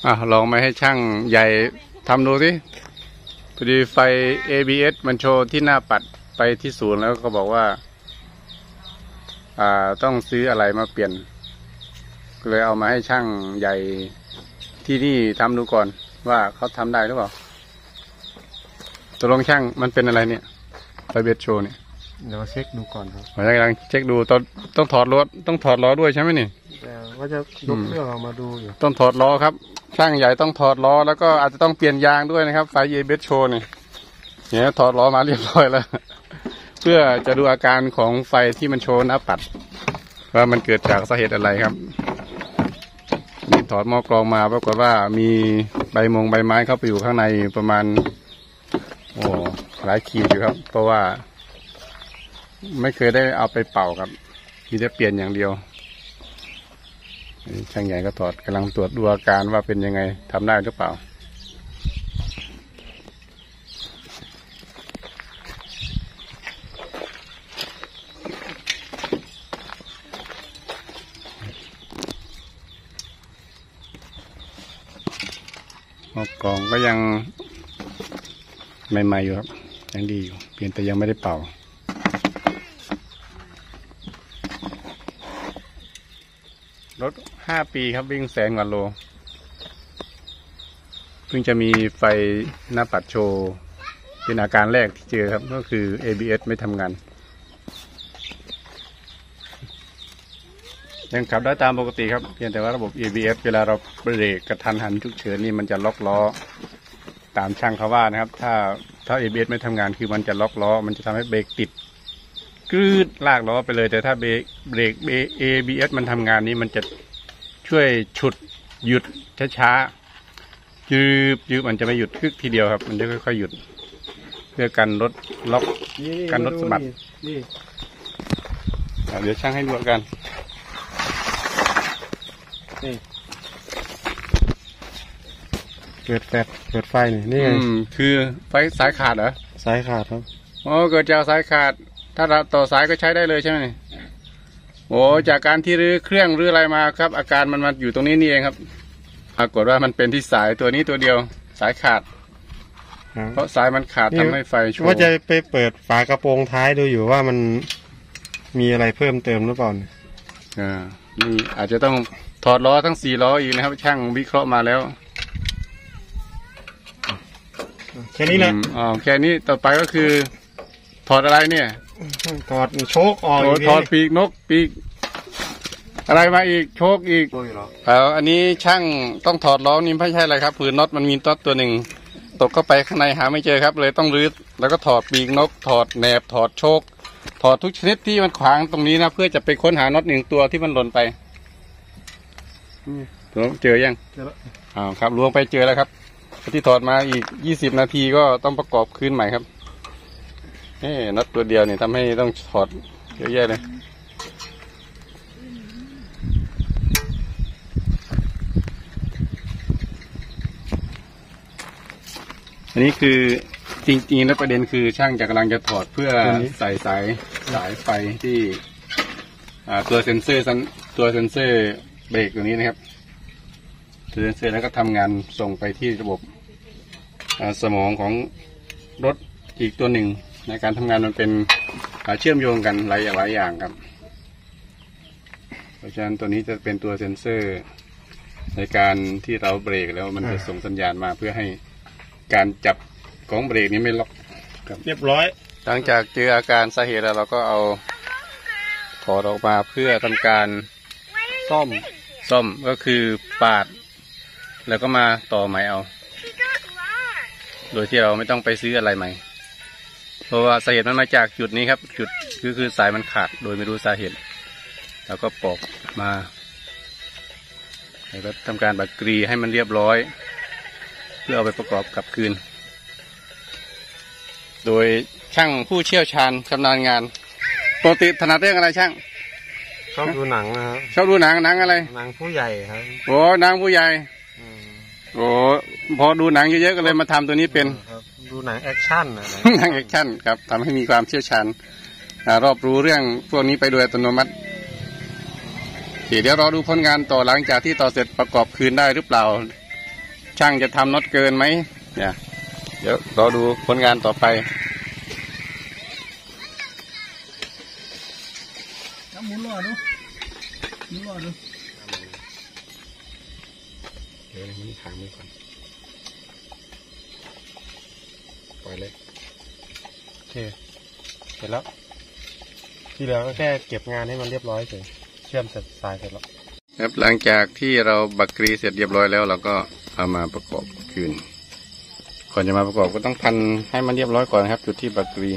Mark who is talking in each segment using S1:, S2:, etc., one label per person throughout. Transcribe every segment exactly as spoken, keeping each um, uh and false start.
S1: อ่ะลองมาให้ช่างใหญ่ทำดูสิพอดีไฟ เอ บี เอส มันโชว์ที่หน้าปัดไปที่ศูนย์แล้วก็บอกว่าอ่าต้องซื้ออะไรมาเปลี่ยนก็เลยเอามาให้ช่างใหญ่ที่นี่ทำดูก่อนว่าเขาทำได้หรือเปล่าตกลงช่างมันเป็นอะไรเนี่ยไฟเบสโชว์เนี่ย
S2: เดี๋ยวเช็คดูก่อนครับ
S1: ผมกำลังเช็คดูต้องต้องถอดล้อต้องถอดล้อด้วยใช่ไหมนี่
S2: แต่ว่าจะยกเครื่องออกมาดูอยู่
S1: ต้องถอดล้อครับช่างใหญ่ต้องถอดล้อแล้วก็อาจจะต้องเปลี่ยนยางด้วยนะครับไฟเอ บี เอส โชว์นี่เนี่ยถอดล้อมาเรียบร้อยแล้วเพื่อจะดูอาการของไฟที่มันโชว์หน้าปัดว่ามันเกิดจากสาเหตุอะไรครับนี่ถอดหม้อกรองมาปรากฏว่ามีใบมงใบไม้เข้าไปอยู่ข้างในประมาณโอ้หลายขีดอยู่ครับเพราะว่าไม่เคยได้เอาไปเป่าครับมีแต่เปลี่ยนอย่างเดียวช่างใหญ่ก็ถอดกำลังตรวจดูอาการว่าเป็นยังไงทำได้หรือเปล่าหม้อกรองก็ยังใหม่ๆอยู่ครับยังดีอยู่เปลี่ยนแต่ยังไม่ได้เป่ารถห้าปีครับวิ่งแสนกว่าโลเพิ่งจะมีไฟหน้าปัดโชว์เป็นอาการแรกที่เจอครับก็คือ เอ บี เอส ไม่ทำงานยังขับได้ตามปกติครับเพียงแต่ว่าระบบ เอ บี เอส เวลาเราเบรกกระทันหันฉุกเฉินนี่มันจะล็อกล้อตามช่างเขาว่านะครับถ้าถ้า เอ บี เอส ไม่ทำงานคือมันจะล็อกล้อมันจะทำให้เบรกติดกรืดลากล้อไปเลยแต่ถ้าเบรกเบรก เอ บี เอส มันทำงานนี้มันจะช่วยฉุดหยุดช้าๆยืบยืบมันจะไม่หยุดคึกทีเดียวครับมันจะค่อยๆหยุดเพื่อกันรถล็อกกันรถสะบัดนี่เดี๋ยวช่างให้ดูกัน
S2: นี่เปิดแฟลชเปิดไฟนี่นี่ไง
S1: คือไฟสายขาดเหรอ
S2: สายขาดครับ
S1: อ๋อเกิดจากสายขาดถ้าเราต่อสายก็ใช้ได้เลยใช่ไหมโอ้จากการที่รื้อเครื่องรื้ออะไรมาครับอาการมันมาอยู่ตรงนี้นี่เองครับปรากฏว่ามันเป็นที่สายตัวนี้ตัวเดียวสายขาดเพราะสายมันขาดทำให้ไฟโชว์
S2: ว่าจะไปเปิดฝากระโปรงท้ายดูอยู่ว่ามันมีอะไรเพิ่มเติมหรือเปล่า
S1: อ่านี่อาจจะต้องถอดล้อทั้งสี่ล้ออีกนะครับช่างวิเคราะห์มาแล้ว
S2: แค่นี้แหละ
S1: อ๋อแค่นี้ต่อไปก็คือถอดอะไรเนี่ย
S2: ถอดโชคออก
S1: ถอดปีกนกปีกอะไรมาอีกโชคอีกเอออันนี้ช่างต้องถอดล้อนี่ไม่ใช่อะไรครับผืนน็อตมันมีน็อตตัวหนึ่งตกเข้าไปข้างในหาไม่เจอครับเลยต้องรื้อแล้วก็ถอดปีกนกถอดแหนบถอดโชคถอดทุกชนิดที่มันขวางตรงนี้นะเพื่อจะไปค้นหาน็อตหนึ่งตัวที่มันหล่นไปเจอยังเจอแล้วอ๋อครับล้วงไปเจอแล้วครับที่ถอดมาอีกยี่สิบนาทีก็ต้องประกอบคืนใหม่ครับเอ๊ะน็อตตัวเดียวเนี่ยทำให้ต้องถอดเยอะแยะเลยอันนี้คือจริงๆแล้วประเด็นคือช่างจะกำลังจะถอดเพื่อใส่สายสายไฟที่ตัวเซ็นเซอร์ตัวเซ็นเซอร์เบรกตัวนี้นะครับตัวเซ็นเซอร์แล้วก็ทำงานส่งไปที่ระบบสมองของรถอีกตัวหนึ่งในการทำงานมันเป็นเชื่อมโยงกันหลายหลายอย่างครับเพราะฉะนั้นตัวนี้จะเป็นตัวเซ็นเซอร์ในการที่เราเบรกแล้วมันจะส่งสัญญาณมาเพื่อให้การจับของเบรกนี้ไม่ล็อกครับ
S2: เรียบร้อย
S1: หลังจากเจออาการสาเหตุแล้วเราก็เอาถอดออกมาเพื่อทำการซ่อมซ่อมก็คือปาดแล้วก็มาต่อใหม่เอาโดยที่เราไม่ต้องไปซื้ออะไรใหม่เพราะว่าสาเหตุมันมาจากจุดนี้ครับจุดคือคือสายมันขาดโดยไม่รู้สาเหตุแล้วก็ปอกมาแล้วก็ทำการบัดกรีให้มันเรียบร้อยเพื่อเอาไปประกอบกลับคืนโดยช่างผู้เชี่ยวชาญชำนาญงานปกติถนัดเรื่องอะไรช่าง
S2: ชอบดูหนังนะครับ
S1: ชอบดูหนังหนังอะไร
S2: หนังผู้ใหญ่ครับ
S1: โอ้หนังผู้ใหญ่โอ้พอดูหนังเยอะๆก็เลยมาทำตัวนี้เป็น
S2: ดูหนังแอคชั่นนะ
S1: หนังแอคชั่นครับทำให้มีความเชี่ยวชาญรอบรู้เรื่องพวกนี้ไปโดยอัตโนมัติเดี๋ยวรอดูผลงานต่อหลังจากที่ต่อเสร็จประกอบคืนได้หรือเปล่าช่างจะทำน็อตเกินไหมเนี่ยเดี๋ยวรอดูผลงานต่อไป
S3: หมุนรอดูหมุนรอดู
S1: เดี๋ยวนี่ขางมือก่อนปล่อยเลย
S2: โอเคเสร็จแล้วที่เหลือก็แค่เก็บงานให้มันเรียบร้อยเฉยเชื่อมเสร็จสายเสร็จแล้ว
S1: ครับหลังจากที่เราบักกรีเสร็จเรียบร้อยแล้วเราก็เอามาประกอบคืนก่อนจะมาประกอบก็ต้องพันให้มันเรียบร้อยก่อนครับจุดที่บักกรี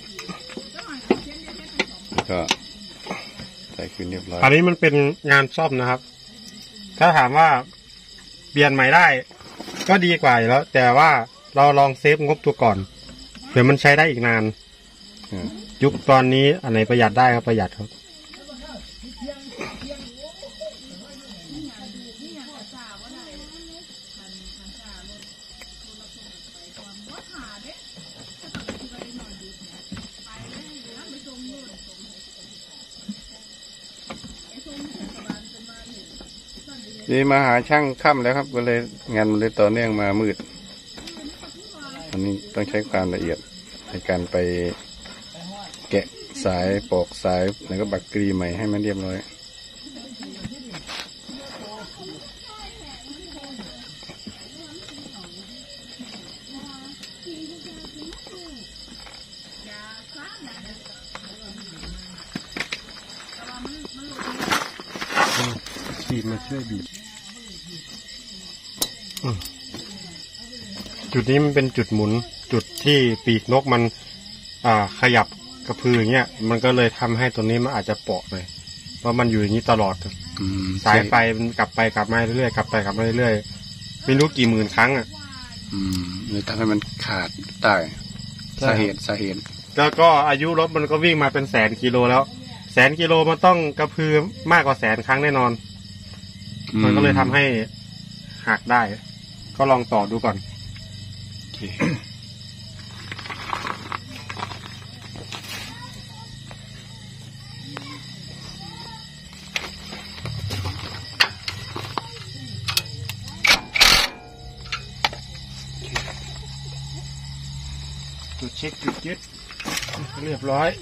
S1: ก็ใส่คืนเรียบร้อย
S2: อันนี้มันเป็นงานซ่อมนะครับถ้าถามว่าเปลี่ยนใหม่ได้ก็ดีกว่าอยู่แล้วแต่ว่าเราลองเซฟงบตัวก่อนเผื่อมันใช้ได้อีกนานยุคตอนนี้อันไหนประหยัดได้ครับประหยัดครับ
S1: นี่มาหาช่างค่ำแล้วครับก็เลยงานมันเลยต่อเนื่องมามืดอันนี้ต้องใช้ความละเอียดในการไปแกะสายปอกสายแล้วก็บักกรีใหม่ให้มันเรียบร้อย
S2: บีบมาช่วยบีบจุดนี้มันเป็นจุดหมุนจุดที่ปีกนกมันอ่าขยับกระพืออย่างเงี้ยมันก็เลยทำให้ตัวนี้มันอาจจะเปาะไปเพราะมันอยู่อย่างนี้ตลอดสายไฟมันกลับไปกลับมาเรื่อยๆกลับไปกลับมาเรื่อยๆไม่รู้กี่หมื่นครั้งอ่ะ
S1: อืมเลยทำให้มันขาดได้สาเหตุสาเหตุ
S2: แล้วก็อายุรถมันก็วิ่งมาเป็นแสนกิโลแล้วแสนกิโลมันต้องกระพือมากกว่าแสนครั้งแน่นอนมันก็เลยทำให้หักได้ก็ลองต่อดูก่อนจุดเช็คจุดยึดเรียบร้อย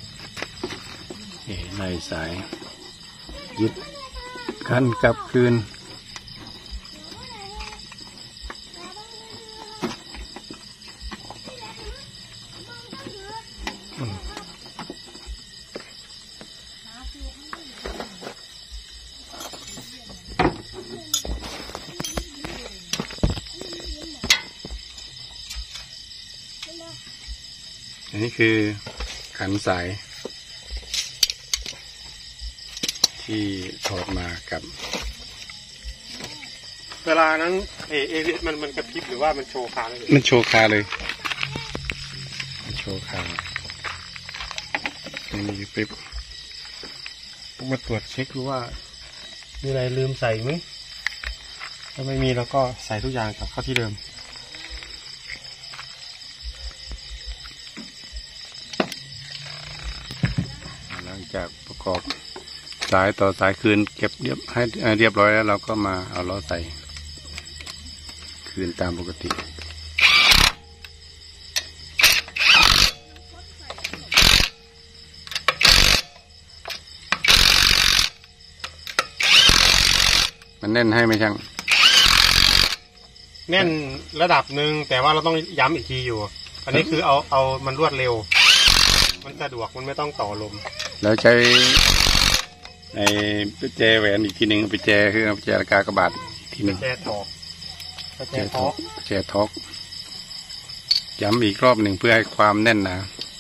S1: ไล่สายยึดคันกลับคืนอันนี้คือขันสายที่ถอดมากับ
S2: เวลานั้นเอเอมันมันกระพริบหรือว่ามันโชว์คาเลย
S1: มันโชว์คาเลยมันโชว์คาไม่มีปิ๊บ
S2: มาตรวจเช็คดูว่ามีอะไรลืมใส่ไหมถ้าไม่มีเราก็ใส่ทุกอย่างกลับเข้าที่เดิม
S1: หลังจากประกอบสายต่อสายคืนเก็บเรียบให้เรียบร้อยแล้วเราก็มาเอาล้อใส่คืนตามปกติมันแน่นให้ไหมช่าง
S2: แน่นระดับหนึ่งแต่ว่าเราต้องย้ำอีกทีอยู่อันนี้คือเอาเอามันรวดเร็วมันสะดวกมันไม่ต้องต่อลม
S1: แล้วใช้ในประแจแหวนอีกทีหนึ่งประแจคือประแจกากระบาดอีกทีหนึ่ง
S2: ประแจทอกประแจทอก
S1: ประแจทอกย้ำอีกรอบหนึ่งเพื่อให้ความแน่นหนา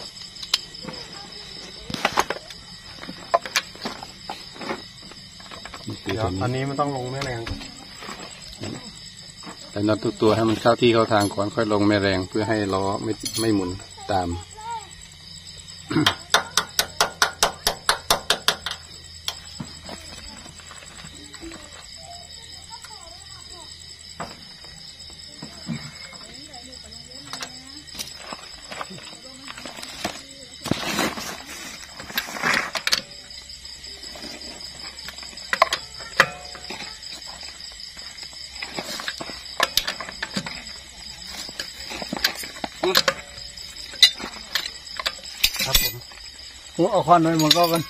S2: อันนี้มันต้องลงแม่แรง
S1: แต่น็อตทุกตัวให้มันเข้าที่เข้าทางก่อนค่อยลงแม่แรงเพื่อให้ล้อไม่ไม่หมุนตาม
S3: ครับผมผมเอาควันไว้มันก็กัน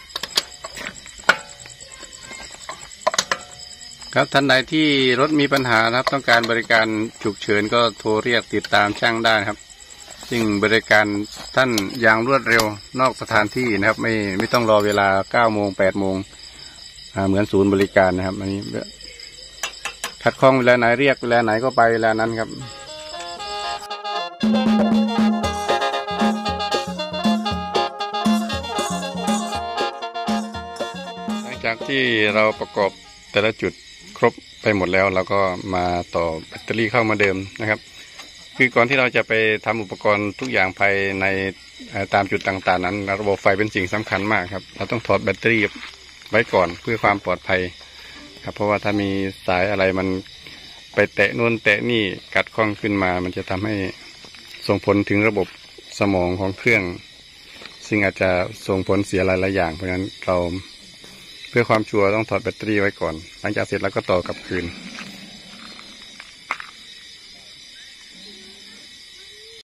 S1: ครับท่านใดที่รถมีปัญหานะครับต้องการบริการฉุกเฉินก็โทรเรียกติดตามช่างได้ครับซึ่งบริการท่านอย่างรวดเร็วนอกสถานที่นะครับไม่ไม่ต้องรอเวลาเก้าโมงแปดโมงเหมือนศูนย์บริการนะครับอันนี้ขัดข้องเวลาไหนเรียกเวลาไหนก็ไปเวลานั้นครับหลังจากที่เราประกอบแต่ละจุดครบไปหมดแล้วเราก็มาต่อแบตเตอรี่เข้ามาเดิมนะครับคือก่อนที่เราจะไปทำอุปกรณ์ทุกอย่างภายในตามจุดต่างๆนั้นระบบไฟเป็นสิ่งสำคัญมากครับเราต้องถอดแบตเตอรี่ไว้ก่อนเพื่อความปลอดภัยครับเพราะว่าถ้ามีสายอะไรมันไปแตะนู่นแตะนี่กัดข้องขึ้นมามันจะทำให้ส่งผลถึงระบบสมองของเครื่องซึ่งอาจจะส่งผลเสียหลายๆอย่างเพราะฉะนั้นเราเพื่อความชัวร์ต้องถอดแบตเตอรี่ไว้ก่อนหลังจากเสร็จแล้วก็ต่อกลับคืน